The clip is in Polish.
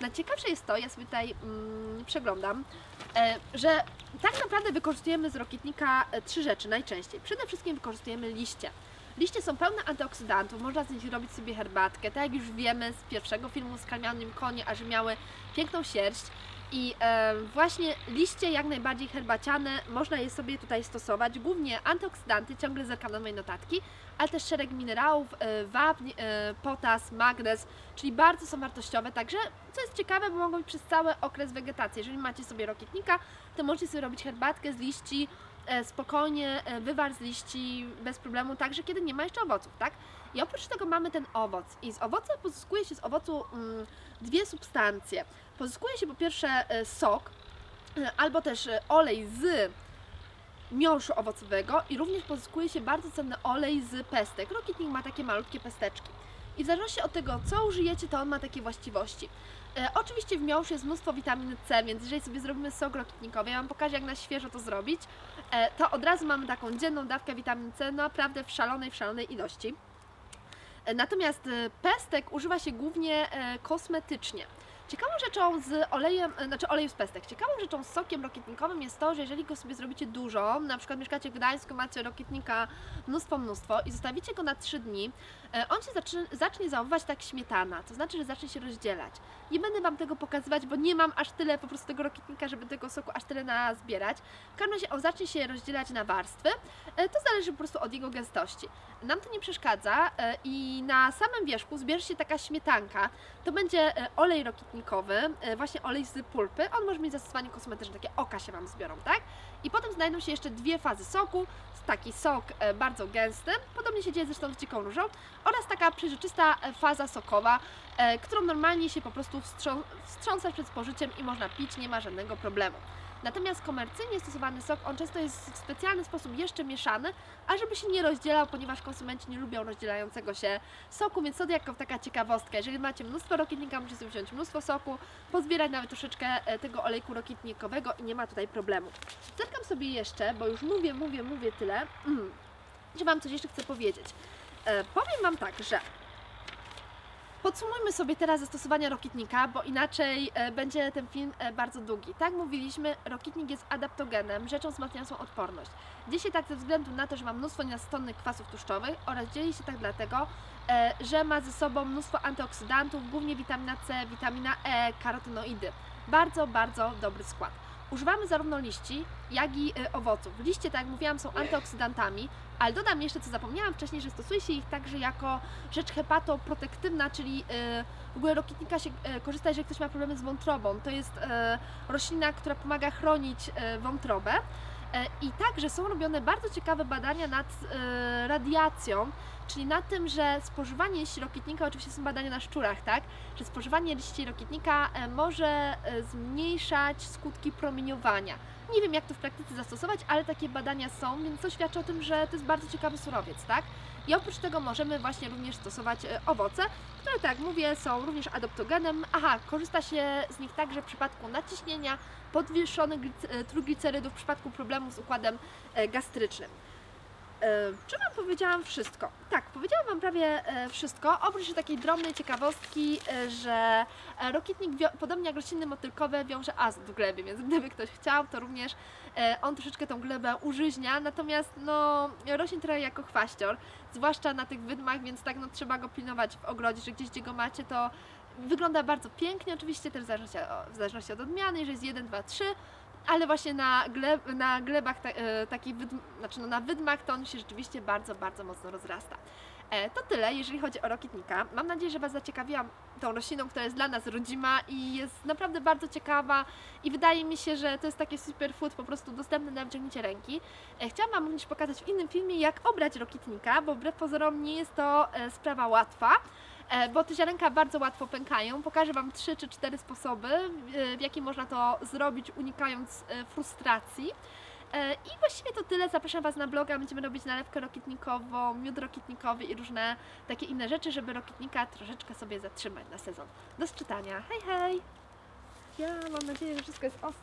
Najciekawsze jest to, ja sobie tutaj przeglądam, że tak naprawdę wykorzystujemy z rokietnika 3 rzeczy najczęściej. Przede wszystkim wykorzystujemy liście. Liście są pełne antyoksydantów, można z nich robić sobie herbatkę, tak jak już wiemy z pierwszego filmu z Karmianym konie, a że miały piękną sierść. I właśnie liście jak najbardziej herbaciane, można je sobie tutaj stosować, głównie antyoksydanty, ciągle zerkam na moje notatki, ale też szereg minerałów, wapń, potas, magnez, czyli bardzo są wartościowe, także co jest ciekawe, bo mogą być przez cały okres wegetacji. Jeżeli macie sobie rokietnika, to możecie sobie robić herbatkę z liści, spokojnie, wywar z liści bez problemu, także kiedy nie ma jeszcze owoców, tak? I oprócz tego mamy ten owoc i z owoca pozyskuje się z owocu dwie substancje. Pozyskuje się po pierwsze sok, albo też olej z miąższu owocowego i również pozyskuje się bardzo cenny olej z pestek. Rokietnik ma takie malutkie pesteczki. I w zależności od tego, co użyjecie, to on ma takie właściwości. Oczywiście w miąższu jest mnóstwo witaminy C, więc jeżeli sobie zrobimy sok rokietnikowy, ja Wam pokażę, jak na świeżo to zrobić, to od razu mamy taką dzienną dawkę witaminy C, naprawdę w szalonej ilości. Natomiast pestek używa się głównie kosmetycznie. Ciekawą rzeczą z olejem, oleju z pestek, ciekawą rzeczą z sokiem rokietnikowym jest to, że jeżeli go sobie zrobicie dużo, na przykład mieszkacie w Gdańsku, macie rokietnika mnóstwo i zostawicie go na 3 dni, on się zacznie zachowywać tak śmietana, to znaczy, że zacznie się rozdzielać. Nie będę Wam tego pokazywać, bo nie mam aż tyle po prostu tego rokietnika, żeby tego soku aż tyle nazbierać. W każdym razie on zacznie się rozdzielać na warstwy, to zależy po prostu od jego gęstości. Nam to nie przeszkadza i na samym wierzchu zbierze się taka śmietanka, to będzie olej rokietnikowy, właśnie olej z pulpy, on może mieć zastosowanie kosmetyczne, takie oka się Wam zbiorą, tak? I potem znajdą się jeszcze 2 fazy soku, taki sok bardzo gęsty, podobnie się dzieje zresztą z dziką różą, oraz taka przejrzysta faza sokowa, którą normalnie się po prostu wstrząsa przed spożyciem i można pić, nie ma żadnego problemu. Natomiast komercyjnie stosowany sok, on często jest w specjalny sposób jeszcze mieszany, ażeby się nie rozdzielał, ponieważ konsumenci nie lubią rozdzielającego się soku, więc to jako taka ciekawostka. Jeżeli macie mnóstwo rokietnika, musicie sobie wziąć mnóstwo soku, pozbierać nawet troszeczkę tego olejku rokietnikowego i nie ma tutaj problemu. Zerkam sobie jeszcze, bo już mówię tyle, że Wam coś jeszcze chcę powiedzieć. Powiem Wam tak, że podsumujmy sobie teraz zastosowania rokietnika, bo inaczej będzie ten film bardzo długi. Tak mówiliśmy, rokietnik jest adaptogenem, rzeczą wzmacniającą odporność. Dzieje się tak ze względu na to, że ma mnóstwo niejastonnych kwasów tłuszczowych oraz dzieje się tak dlatego, że ma ze sobą mnóstwo antyoksydantów, głównie witamina C, witamina E, karotenoidy. Bardzo dobry skład. Używamy zarówno liści, jak i owoców. Liście, tak jak mówiłam, są antyoksydantami, ale dodam jeszcze, co zapomniałam wcześniej, że stosuje się ich także jako rzecz hepatoprotektywna, czyli w ogóle rokietnika się korzysta, jeżeli ktoś ma problemy z wątrobą. To jest roślina, która pomaga chronić wątrobę. I także są robione bardzo ciekawe badania nad radiacją, czyli na tym, że spożywanie liści rokietnika, oczywiście są badania na szczurach, tak? Że spożywanie liści rokietnika może zmniejszać skutki promieniowania. Nie wiem, jak to w praktyce zastosować, ale takie badania są, więc to świadczy o tym, że to jest bardzo ciekawy surowiec, tak? I oprócz tego możemy właśnie również stosować owoce, które, tak jak mówię, są również adaptogenem. Aha, korzysta się z nich także w przypadku nadciśnienia, podwyższonych trójglicerydów, w przypadku problemów z układem gastrycznym. Czy Wam powiedziałam wszystko? Tak, powiedziałam Wam prawie wszystko, oprócz takiej drobnej ciekawostki, że rokietnik, podobnie jak rośliny motylkowe, wiąże azot w glebie, więc gdyby ktoś chciał, to również on troszeczkę tą glebę użyźnia, natomiast no, rośnie trochę jako chwaścior, zwłaszcza na tych wydmach, więc tak no, trzeba go pilnować w ogrodzie, że gdzieś, gdzie go macie, to wygląda bardzo pięknie, oczywiście też w zależności od odmiany, jeżeli jest 1, 2, 3, ale właśnie na glebach, znaczy no na wydmach, to on się rzeczywiście bardzo mocno rozrasta. To tyle, jeżeli chodzi o rokietnika. Mam nadzieję, że Was zaciekawiłam tą rośliną, która jest dla nas rodzima i jest naprawdę bardzo ciekawa i wydaje mi się, że to jest takie superfood po prostu dostępne na wyciągnięcie ręki. Chciałam Wam również pokazać w innym filmie, jak obrać rokietnika, bo wbrew pozorom nie jest to sprawa łatwa, bo te ziarenka bardzo łatwo pękają. Pokażę Wam 3 czy 4 sposoby, w jaki można to zrobić, unikając frustracji. I właściwie to tyle. Zapraszam Was na bloga, będziemy robić nalewkę rokietnikową, miód rokietnikowy i różne takie inne rzeczy, żeby rokietnika troszeczkę sobie zatrzymać na sezon. Do czytania. Hej! Ja mam nadzieję, że wszystko jest